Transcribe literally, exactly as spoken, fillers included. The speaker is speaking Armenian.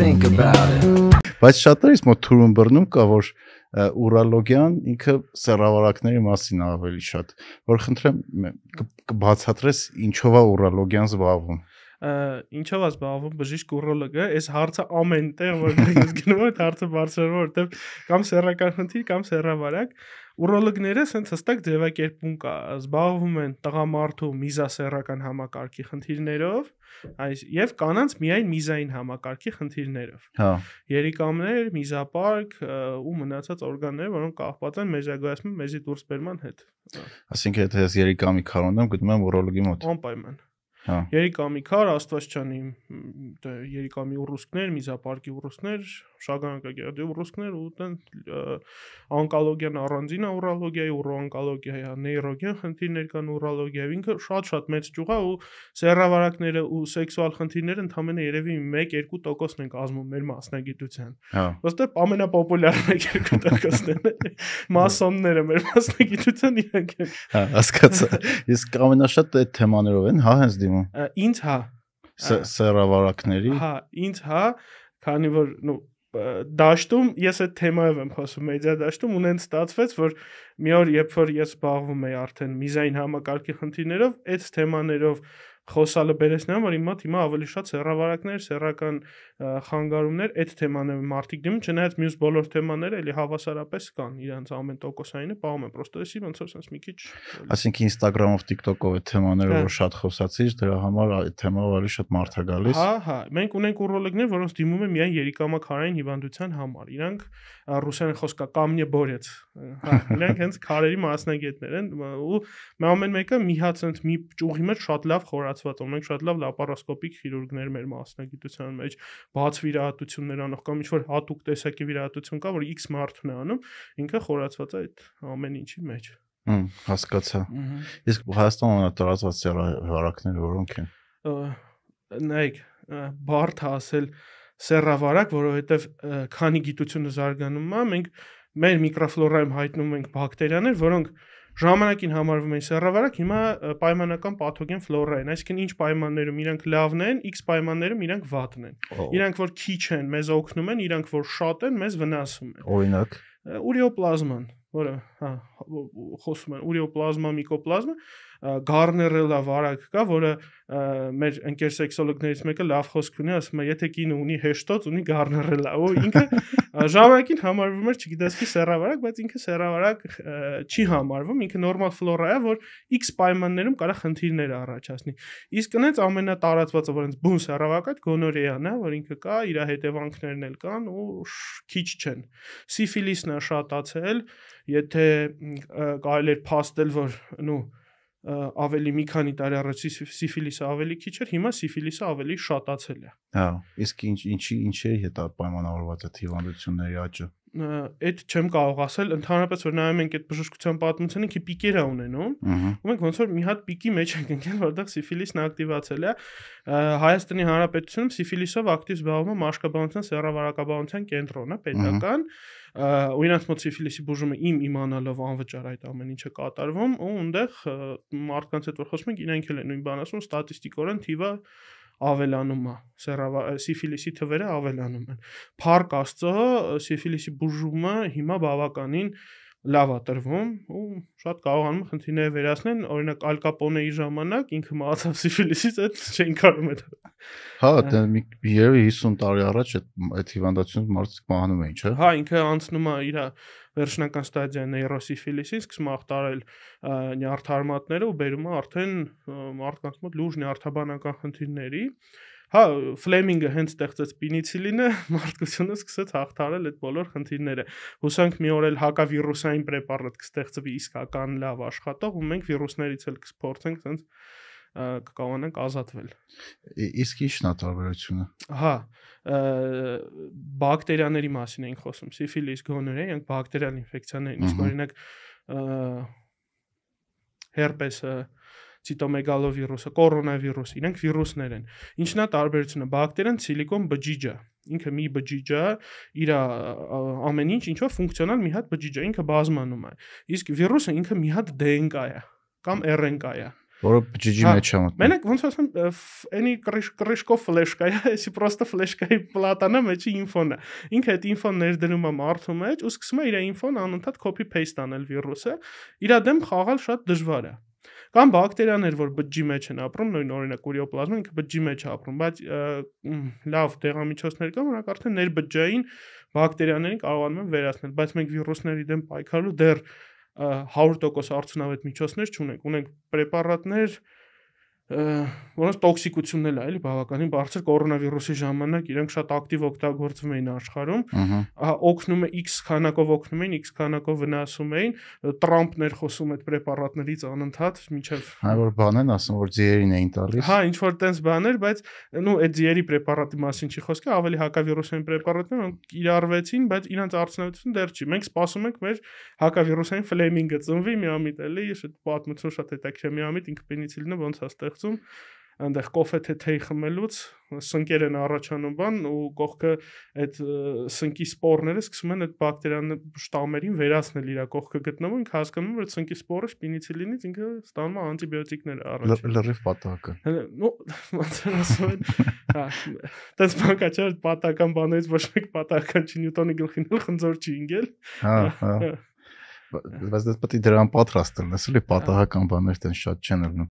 think about it. Բայց շատերից մոտ թուրում բռնում կա, որ ուրոլոգիան ինքը սեռավարակների մասին ավելի շատ, որ խնդրեմ կբացատրես ինչով է ուրոլոգիան զբաղվում։ Ինչով է զբաղվում բժիշկ ուրոլոգը, այս հարցը ամեն տեղ որ ես գնում եմ, հարցը բարձրանում որտեվ կամ սեռական խնդիր կամ սեռավարակ, ուրոլոգները սենց հստակ ձևակերպում կա, զբաղվում են տղամարդու միզասեռական համակարգի խնդիրներով, այս եւ կանանց միայն միզային համակարգի խնդիրներով։ Հա։ Երիկամներ, միզապարկ ու մնացած օրգաններ, որոնք կապված են մեզագոյացման, մեզի դուրս բերման հետ։ Այսինքն եթե ես երիկամի քար ունեմ, գտնում եմ ուրոլոգի մոտ։ Անպայման։ Հա։ Երիկամի քար, Աստվածչյանի երիկամի ուռուցքներ, միզապարկի ուռուցքներ, շագանակագեղձի ուռուցքներ ու տեն օնկոլոգիան առանձին է ուրոլոգիայի, ուրոօնկոլոգիա, նեյրոգեն խնդիրներ կան ուրոլոգիայով, ինքը շատ-շատ մեծ ճյուղ է ու սեռավարակները ու սեքսուալ խնդիրները ընդհանրապես երևի մեկ-երկու տոկոսն են կազմում մեր մասնագիտության։ Հա։ Ոստե ամենապոպուլյար մեկ-երկու տոկոսն են մասոնները մեր մասնագիտության իրանք են։ Հա, հասկացա։ Իսկ ամենաշատ այդ թեմաներով են, հա, հենց դիմում։ Ինձ հա սեռավարակների։ Հա, ինձ հա, քանի որ նո դաշտում ես այդ թեմայով եմ խոսում, մեդիա դաշտում ունեն ստացվեց, որ մի օր երբ որ ես զբաղվում եի արդեն միզային համակարգի խնդիրներով, այդ թեմաներով խոսալը բերեցնեմ, որ իմ մոտ հիմա ավելի շատ սեռավարակներ, սեռական խանգարումներ, այդ թեմաները մարդիկ դիմում, չնայած մյուս բոլոր թեմաները էլի հավասարապես կան, իրանց ամեն տոկոսայինը պահում են, պրոստը էսի ոնց որ sense մի քիչ։ Այսինքն Instagram-ով, TikTok-ով այդ թեմաները որ շատ խոսացիր, դրա համար այդ թեմայով ավելի շատ մարդ է գալիս։ Հա, հա, մենք ունենք ուրոլոգներ, որոնց դիմում են միայն երիկամաքարային հիվանդության համար։ Իրանք ռուսերեն խոսքա կամնե բորեց։ Հա, իրանք հենց քարերի մասնագետներ են ու ամեն մեկը մի հատ sense մի ճյուղի մեջ շատ լավ խորացված, ունենք շատ լավ լապարոսկոպիկ քիրուրգներ մեր մասնագիտության մեջ, բաց վիրահատություններ անող կամ ինչ-որ հատուկ տեսակի վիրահատություն կա, որ X մարդն է անում, ինքը խորացված է այդ ամեն ինչի մեջ։ Հմ, հասկացա։ Իսկ Հայաստանում ամենատարածված սեռավարակները որոնք են։ Նայեք, բարդ է ասել սեռավարակ, որովհետև քանի գիտությունը զարգանում է, մենք մեր միկրոֆլորայում հայտնում ենք բակտերիաներ, որոնք ժամանակին համարվում են սեռավարակ, հիմա պայմանական պաթոգեն ֆլորա են, այսինքն ինչ պայմաններում իրանք լավն են, X պայմաններում իրանք վատն են։ Իրանք որ քիչ են, մեզ օգնում են, իրանք որ շատ են, մեզ վնասում են։ Օրինակ ուրեոպլազման, որը հա խոսում են ուրեոպլազմա, միկոպլազմա, Գարներելա վարակ կա, որը մեր ընկեր սեքսոլոգներից մեկը լավ խոսք ունի, ասում է, եթե կինը ունի հեշտոց, ունի Գարներելա, ու ինքը ժամանակին համարվում էր, չգիտես չի սեռավարակ, բայց ինքը սեռավարակ չի համարվում, ինքը նորմալ ֆլորա է, որ X պայմաններում կարող խնդիրներ առաջացնի։ Իսկ այնց ամենատարածվածը, որ այնց բուն սեռավարակ է, գոնորեան է, որ ինքը կա, իր հետևանքներն էլ կան ու քիչ չեն։ Սիֆիլիսն է շատացել, եթե կարելի էր փաստել, որ նո ավելի մի քանի տարի առաջ սիֆիլիսը ավելի քիչ էր, հիմա սիֆիլիսը ավելի շատացել է։ Հա, իսկ ինչ ինչի ինչի հետ է պայմանավորված այդ հիվանդությունների աճը։ Այդ չեմ կարող ասել, ընդհանրապես որ նայում ենք այդ բժշկության պատմությունը, ինքը պիկեր է ունենում, ու մենք ոնց որ մի հատ պիկի մեջ ենք ընկել, որտեղ սիֆիլիսն ակտիվացել է։ Հայաստանի Հանրապետությունում սիֆիլիսով ակտիվ զբաղվում է մաշկաբանության սեռավարակաբանության կենտրոնը, պետական, ու իրանց մոտ սիֆիլիսի բուժումը իմ իմանալով անվճար այդ ամեն ինչը կատարվում, ու այնտեղ մարդկանց հետ որ խոսում ենք, իրանք էլ են նույն բանը ասում, ստատիստիկորեն թիվը ավելանում է, սիֆիլիսի թվերը ավելանում են։ Փառք Աստծո, սիֆիլիսի բուժումը հիմա բավականին լավ է տրվում ու շատ կարողանում խնդիրները վերացնել, օրինակ Ալ Կապոնեի ժամանակ ինքը մահացավ սիֆիլիսից, այդ չէին կարող այդ։ Հա, դա երևի հիսուն տարի առաջ այդ հիվանդությունից մարդիկ մահանում էին, չէ՞։ Հա, ինքը անցնում է իր վերջնական ստադիա նեյրոսիֆիլիսից, սկսում է ախտարել նյարդարմատները ու բերում է արդեն մարդկանց մոտ լուրջ նյարդաբանական խնդիրների։ Հա, Ֆլեմինգը հենց ստեղծեց պինիցիլինը, մարդկությունը սկսեց հաղթարել այդ բոլոր խնդիրները։ Հուսանք մի օր էլ հակավիրուսային պրեպարատ կստեղծվի իսկական լավ աշխատող, ու մենք վիրուսներից էլ կփորձենք ցենց կկարողանանք ազատվել։ Իսկ ի՞նչն է տարբերությունը։ Հա, բակտերիաների մասին ենք խոսում, սիֆիլիս, գոներեա, իրանք բակտերիալ ինֆեկցիաներ, իսկ օրինակ հերպեսը, ցիտոմեգալովիրուսը, կորոնավիրուսը, իրանք վիրուսներ են։ Ինչն է տարբերությունը։ Բակտերիան սիլիկոն բջիջ է։ Ինքը մի բջիջ է, իր ամեն ինչ ինչ-որ ֆունկցիոնալ մի հատ բջիջ է, ինքը բազմանում է։ Իսկ վիրուսը ինքը մի հատ դե են կա է կամ էր են կա է։ որը բջիջի մեջ է մտնում։ Մենակ ոնց ասեմ, էնի կրիշկով ֆլեշկա է, էսի պրոստը ֆլեշկայի պլատանա մեջի ինֆոն է։ Ինքը այդ ինֆոն ներդնում է մարդու մեջ ու սկսում է իր ինֆոն անընդհատ copy paste անել վիրուսը։ Իր դեմ խաղալ շատ դժվար է։ Կամ բակտերիաներ, որ բջջի մեջ են ապրում, նույն օրինակ ուրիոպլազմը ինքը բջջի մեջ է ապրում, բայց լավ դեղամիջոցներ կան, որոնք արդեն ներբջջային բակտերիաներին կարողանում են վերացնել, բայց մենք վիրուսների դեմ պայքարելու դեռ հարյուր տոկոս արդյունավետ միջոցներ չունենք, ունենք պրեպարատներ, որոնց տոքսիկությունն էլ է, էլի բավականին բարձր կորոնավիրուսի ժամանակ իրենք շատ ակտիվ օգտագործվում էին աշխարհում, օգնում է X քանակով օգնում էին, X քանակով վնասում էին, Տրամպն էր խոսում այդ պրեպարատներից անընդհատ, մինչև հա որ բան են ասում, որ ձիերին էին տալիս։ Հա, ինչ որ տենց բաներ, բայց նու այդ ձիերի պրեպարատի մասին չի խոսքը, ավելի հակավիրուսային պրեպարատներ, որոնք իրարվեցին, բայց իրանց արդյունավետությունը դեռ չի։ Մենք սպասում ենք մեր հակավիրուսային ֆլեմինգը ծնվի միամիտ էլի, շատ պատմություն շատ հետաքրքիր միամիտ ինքը պենիցիլինը ոնց է ստեղծում, այնտեղ կոֆե թե թեյ խմելուց սնկեր են առաջանում բան ու կողքը այդ սնկի սպորները սկսում են այդ բակտերիան շտամերին վերացնել իր կողքը գտնվում, ինքը հասկանում որ սնկի սպորը պենիցիլինից ինքը ստանում է անտիբիոտիկներ առաջ։ Լրիվ պատահական։ Նո, ոնց ասում են, հա, դες բանկաչար պատահական բաներից ոչ մեկ պատահական չի, Նյուտոնի գլխին էլ խնձոր չի ինգել։ Հա, հա։ Բայց դες պետք է դրան պատրաստ լինես, էլի պատահական բաներ տեն շատ չեն լինում։